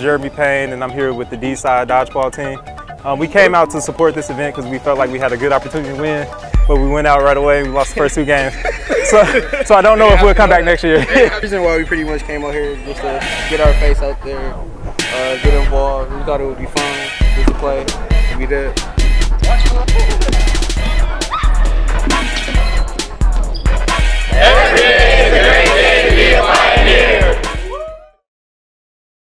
Jeremy Payne, and I'm here with the D-Side Dodgeball team. We came out to support this event because we felt like we had a good opportunity to win, but we went out right away. We lost the first 2 games. So I don't know if we'll come back next year. The reason why we pretty much came out here just to get our face out there, get involved. We thought it would be fun just to play, and we did.